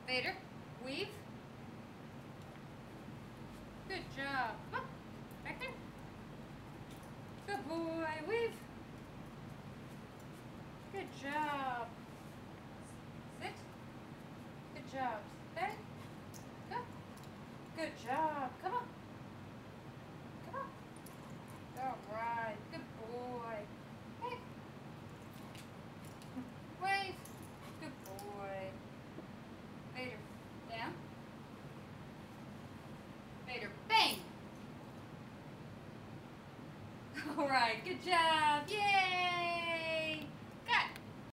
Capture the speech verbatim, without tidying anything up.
Vader, weave. Good job. Come on. Back there. Good boy. Weave. Good job. Sit. Good job. Stay. Go. Good job. Come on. Come on. All right. Good boy. Hey. Wave. Good boy. Vader. Down. Vader. Bang. All right. Good job. Yay.